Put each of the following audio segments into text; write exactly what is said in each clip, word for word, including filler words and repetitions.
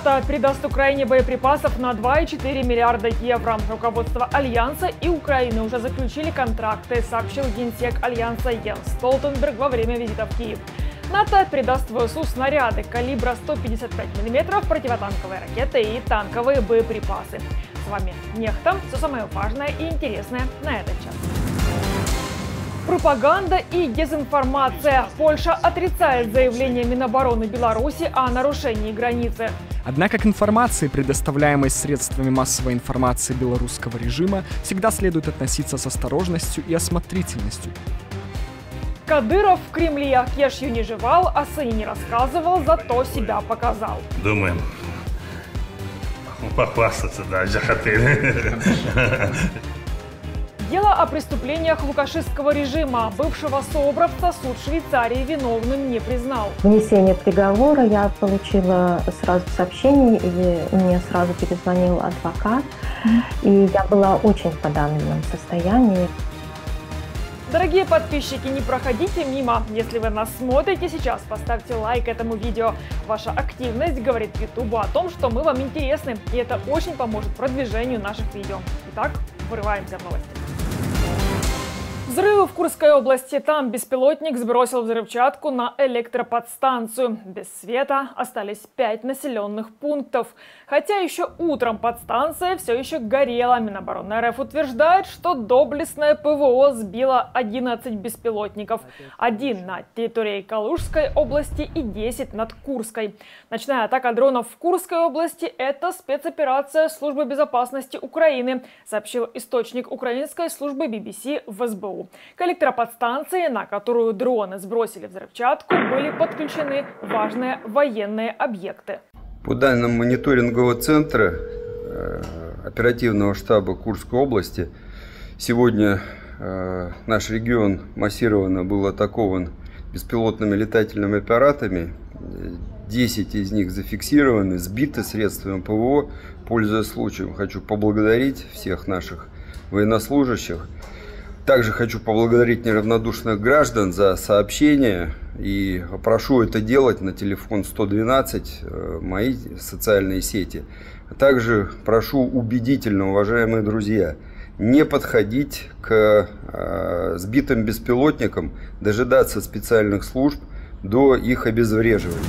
НАТО придаст Украине боеприпасов на два и четыре миллиарда евро. Руководство Альянса и Украины уже заключили контракты, сообщил генсек Альянса Йенс Столтенберг во время визита в Киев. НАТО придаст ВСУ снаряды калибра сто пятьдесят пять миллиметров, противотанковые ракеты и танковые боеприпасы. С вами Нехта. Все самое важное и интересное на этот час. Пропаганда и дезинформация. Польша отрицает заявление Минобороны Беларуси о нарушении границы. Однако к информации, предоставляемой средствами массовой информации белорусского режима, всегда следует относиться с осторожностью и осмотрительностью. Кадыров в Кремле кешью не жевал, о сыне не рассказывал, зато себя показал. Думаем, похвастаться, да, захотели. Дело о преступлениях лукашистского режима. Бывшего сообразца суд Швейцарии виновным не признал. Внесение приговора я получила сразу сообщение, и мне сразу перезвонил адвокат, и я была очень в подавленном состоянии. Дорогие подписчики, не проходите мимо. Если вы нас смотрите сейчас, поставьте лайк этому видео. Ваша активность говорит Ютубу о том, что мы вам интересны, и это очень поможет продвижению наших видео. Итак, врываемся в новости. Взрывы в Курской области. Там беспилотник сбросил взрывчатку на электроподстанцию. Без света остались пять населенных пунктов. Хотя еще утром подстанция все еще горела. Минобороны РФ утверждает, что доблестное ПВО сбило одиннадцать беспилотников. Один над территорией Калужской области и десять над Курской. Ночная атака дронов в Курской области – это спецоперация Службы безопасности Украины, сообщил источник украинской службы би би си в эс бэ у. К электроподстанции, на которую дроны сбросили взрывчатку, были подключены важные военные объекты. По данным мониторингового центра э, оперативного штаба Курской области, сегодня э, наш регион массированно был атакован беспилотными летательными аппаратами. десять из них зафиксированы, сбиты средствами ПВО. Пользуясь случаем, хочу поблагодарить всех наших военнослужащих. Также хочу поблагодарить неравнодушных граждан за сообщения и прошу это делать на телефон сто двенадцать, мои социальные сети. Также прошу убедительно, уважаемые друзья, не подходить к э, сбитым беспилотникам, дожидаться специальных служб до их обезвреживания.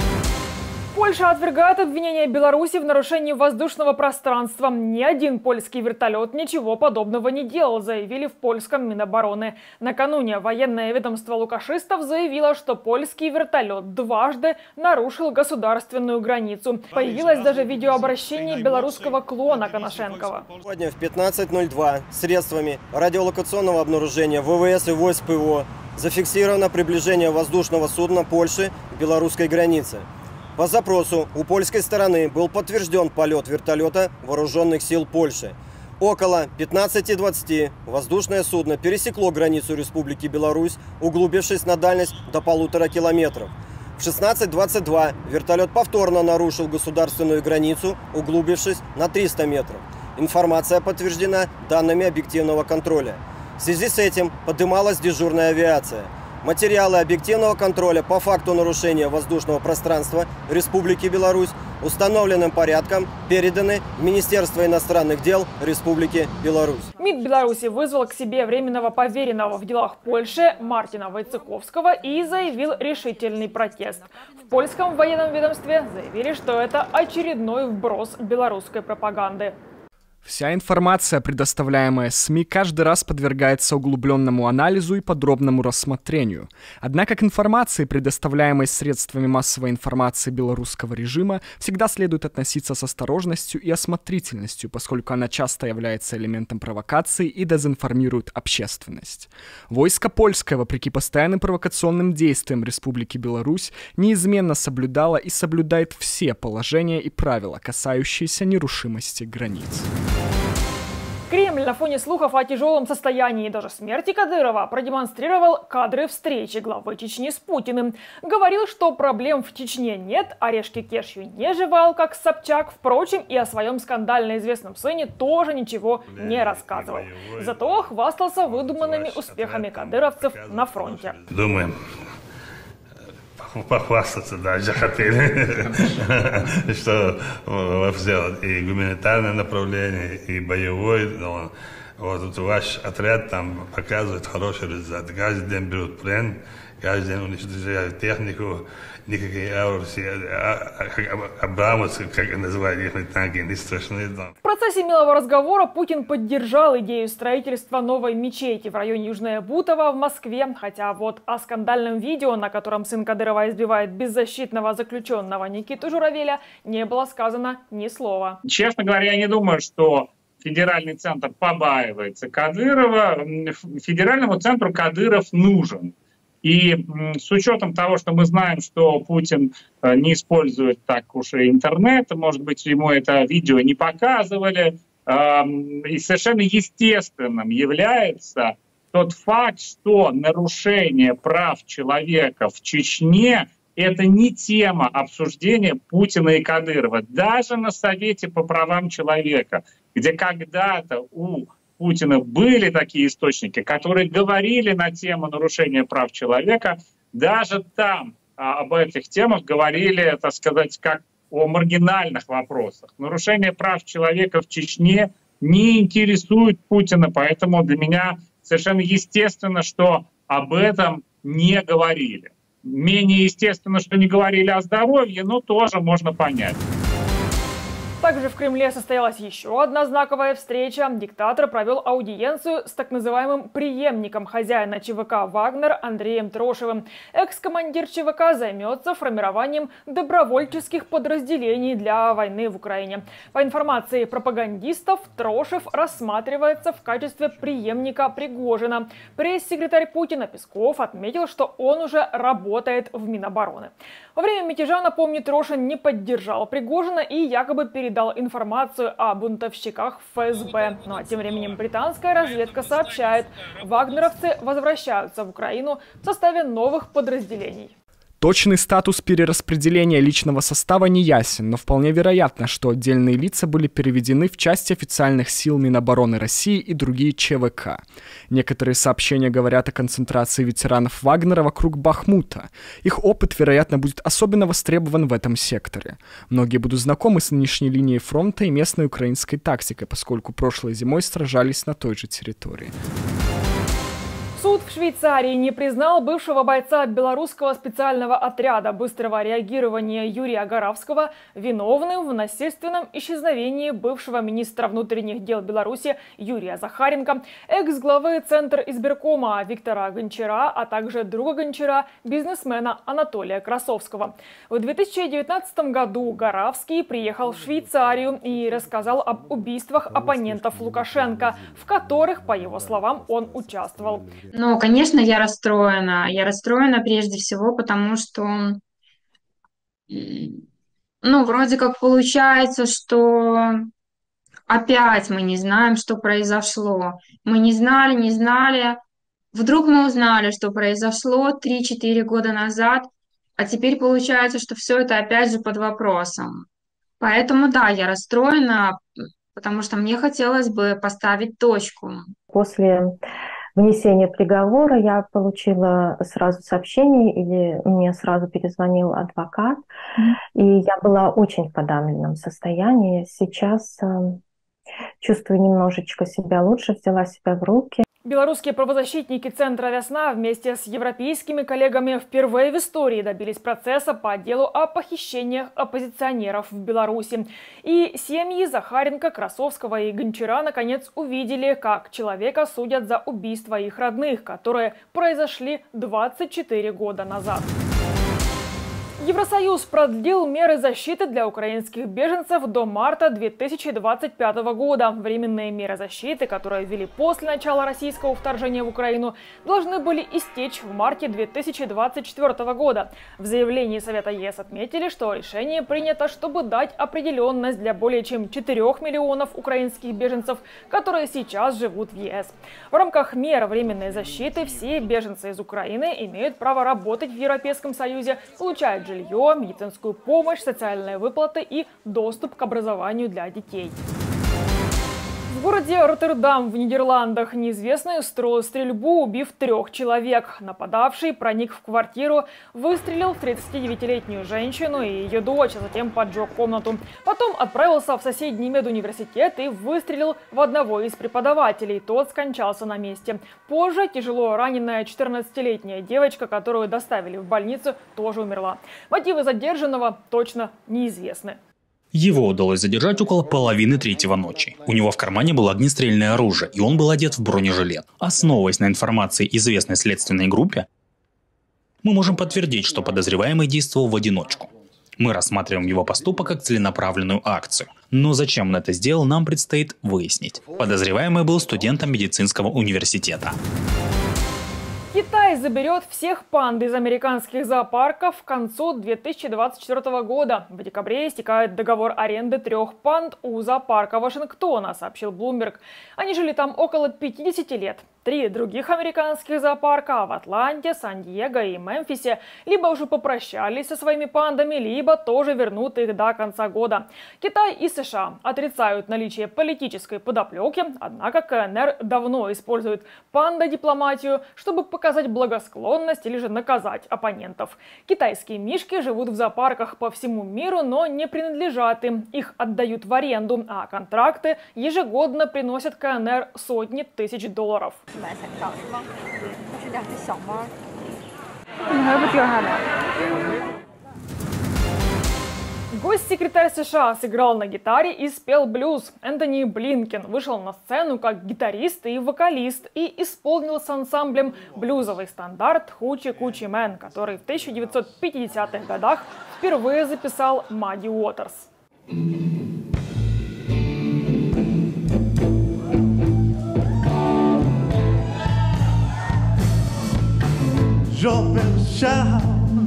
Польша отвергает обвинения Беларуси в нарушении воздушного пространства. Ни один польский вертолет ничего подобного не делал, заявили в польском Минобороны. Накануне военное ведомство лукашистов заявило, что польский вертолет дважды нарушил государственную границу. Появилось даже видеообращение белорусского клона Коношенкова. Сегодня в пятнадцать ноль два средствами радиолокационного обнаружения ВВС и войск ПВО зафиксировано приближение воздушного судна Польши к белорусской границе. По запросу у польской стороны был подтвержден полет вертолета вооруженных сил Польши. Около пятнадцати двадцати воздушное судно пересекло границу Республики Беларусь, углубившись на дальность до полутора километров. В шестнадцать двадцать два вертолет повторно нарушил государственную границу, углубившись на триста метров. Информация подтверждена данными объективного контроля. В связи с этим подымалась дежурная авиация. Материалы объективного контроля по факту нарушения воздушного пространства Республики Беларусь установленным порядком переданы в Министерство иностранных дел Республики Беларусь. МИД Беларуси вызвал к себе временного поверенного в делах Польши Мартина Войцеховского и заявил решительный протест. В польском военном ведомстве заявили, что это очередной вброс белорусской пропаганды. Вся информация, предоставляемая СМИ, каждый раз подвергается углубленному анализу и подробному рассмотрению. Однако к информации, предоставляемой средствами массовой информации белорусского режима, всегда следует относиться с осторожностью и осмотрительностью, поскольку она часто является элементом провокации и дезинформирует общественность. Войско польское, вопреки постоянным провокационным действиям Республики Беларусь, неизменно соблюдало и соблюдает все положения и правила, касающиеся нерушимости границ. Кремль на фоне слухов о тяжелом состоянии и даже смерти Кадырова продемонстрировал кадры встречи главы Чечни с Путиным. Говорил, что проблем в Чечне нет, орешки кешью не жевал, как Собчак. Впрочем, и о своем скандально известном сыне тоже ничего не рассказывал. Зато хвастался выдуманными успехами кадыровцев на фронте. Думаем, похвастаться, да, захотели, что сделать и гуманитарное направление, и боевой. Вот ваш отряд там показывает хороший результат. Каждый день берут плен, каждый день уничтожают технику, никакие аурсы, абрамовцы, как называют их танки, не страшны. В процессе милого разговора Путин поддержал идею строительства новой мечети в районе Южное Бутово в Москве, хотя вот о скандальном видео, на котором сын Кадырова избивает беззащитного заключенного Никиту Журавеля, не было сказано ни слова. Честно говоря, я не думаю, что федеральный центр побаивается Кадырова. Федеральному центру Кадыров нужен. И с учетом того, что мы знаем, что Путин не использует так уж и интернет, может быть, ему это видео не показывали, и совершенно естественным является тот факт, что нарушение прав человека в Чечне — это не тема обсуждения Путина и Кадырова. Даже на Совете по правам человека, где когда-то у Путина были такие источники, которые говорили на тему нарушения прав человека, даже там а, об этих темах говорили, так сказать, как о маргинальных вопросах. Нарушение прав человека в Чечне не интересует Путина, поэтому для меня совершенно естественно, что об этом не говорили. Менее естественно, что не говорили о здоровье, но тоже можно понять. Также в Кремле состоялась еще одна знаковая встреча. Диктатор провел аудиенцию с так называемым преемником хозяина ЧВК «Вагнер» Андреем Трошевым. Экс-командир ЧВК займется формированием добровольческих подразделений для войны в Украине. По информации пропагандистов, Трошев рассматривается в качестве преемника Пригожина. Пресс-секретарь Путина Песков отметил, что он уже работает в Минобороны. Во время мятежа, напомню, Трошин не поддержал Пригожина и якобы передал дал информацию о бунтовщиках в ФСБ. Ну а тем временем британская разведка сообщает, вагнеровцы возвращаются в Украину в составе новых подразделений. Точный статус перераспределения личного состава не ясен, но вполне вероятно, что отдельные лица были переведены в части официальных сил Минобороны России и другие ЧВК. Некоторые сообщения говорят о концентрации ветеранов Вагнера вокруг Бахмута. Их опыт, вероятно, будет особенно востребован в этом секторе. Многие будут знакомы с нынешней линией фронта и местной украинской тактикой, поскольку прошлой зимой сражались на той же территории. Суд в Швейцарии не признал бывшего бойца белорусского специального отряда быстрого реагирования Юрия Горавского виновным в насильственном исчезновении бывшего министра внутренних дел Беларуси Юрия Захаренко, экс-главы Центра избиркома Виктора Гончара, а также друга Гончара, бизнесмена Анатолия Красовского. В две тысячи девятнадцатом году Горавский приехал в Швейцарию и рассказал об убийствах оппонентов Лукашенко, в которых, по его словам, он участвовал. Ну, конечно, я расстроена. Я расстроена прежде всего, потому что, ну, вроде как получается, что опять мы не знаем, что произошло. Мы не знали, не знали. Вдруг мы узнали, что произошло три-четыре года назад, а теперь получается, что все это опять же под вопросом. Поэтому, да, я расстроена, потому что мне хотелось бы поставить точку. После внесения приговора я получила сразу сообщение, или мне сразу перезвонил адвокат, mm-hmm. и я была очень в подавленном состоянии. Сейчас э, чувствую немножечко себя лучше, взяла себя в руки. Белорусские правозащитники Центра «Весна» вместе с европейскими коллегами впервые в истории добились процесса по делу о похищениях оппозиционеров в Беларуси. И семьи Захаренко, Красовского и Гончара наконец увидели, как человека судят за убийство их родных, которые произошли двадцать четыре года назад. Евросоюз продлил меры защиты для украинских беженцев до марта две тысячи двадцать пятого года. Временные меры защиты, которые ввели после начала российского вторжения в Украину, должны были истечь в марте две тысячи двадцать четвёртого года. В заявлении Совета ЕС отметили, что решение принято, чтобы дать определенность для более чем четырёх миллионов украинских беженцев, которые сейчас живут в ЕС. В рамках мер временной защиты все беженцы из Украины имеют право работать в Европейском Союзе, получать жилье, медицинскую помощь, социальные выплаты и доступ к образованию для детей. В В городе Роттердам в Нидерландах неизвестный устроил стрельбу, убив трех человек. Нападавший проник в квартиру, выстрелил в тридцатидевятилетнюю женщину и ее дочь, а затем поджег комнату. Потом отправился в соседний медуниверситет и выстрелил в одного из преподавателей. Тот скончался на месте. Позже тяжело раненая четырнадцатилетняя девочка, которую доставили в больницу, тоже умерла. Мотивы задержанного точно неизвестны. Его удалось задержать около половины третьего ночи. У него в кармане было огнестрельное оружие, и он был одет в бронежилет. Основываясь на информации известной следственной группе, мы можем подтвердить, что подозреваемый действовал в одиночку. Мы рассматриваем его поступок как целенаправленную акцию. Но зачем он это сделал, нам предстоит выяснить. Подозреваемый был студентом медицинского университета. Китай заберет всех панд из американских зоопарков к концу две тысячи двадцать четвёртого года. В декабре истекает договор аренды трех панд у зоопарка Вашингтона, сообщил Bloomberg. Они жили там около пятидесяти лет. Три других американских зоопарка в Атланте, Сан-Диего и Мемфисе либо уже попрощались со своими пандами, либо тоже вернут их до конца года. Китай и США отрицают наличие политической подоплеки, однако КНР давно использует панда-дипломатию, чтобы показать благосклонность или же наказать оппонентов. Китайские мишки живут в зоопарках по всему миру, но не принадлежат им. Их отдают в аренду, а контракты ежегодно приносят КНР сотни тысяч долларов. Госсекретарь США сыграл на гитаре и спел блюз. Энтони Блинкен вышел на сцену как гитарист и вокалист и исполнил с ансамблем блюзовый стандарт «Хучи Кучи Мэн», который в тысяча девятьсот пятидесятых годах впервые записал Мадди Уотерс. Jump and shout,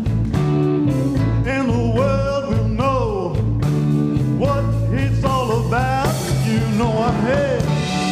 and the world will know what it's all about. You know I'm here.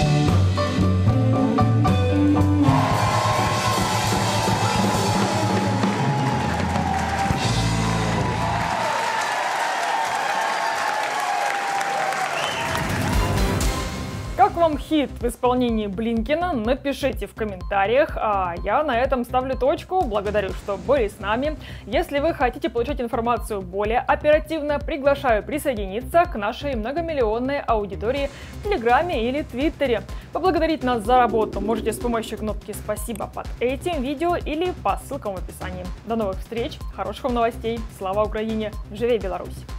Как вам хит в исполнении Блинкена? Напишите в комментариях. А я на этом ставлю точку. Благодарю, что были с нами. Если вы хотите получать информацию более оперативно, приглашаю присоединиться к нашей многомиллионной аудитории в Телеграме или Твиттере. Поблагодарить нас за работу можете с помощью кнопки «Спасибо» под этим видео или по ссылкам в описании. До новых встреч, хороших вам новостей. Слава Украине! Живей Беларусь!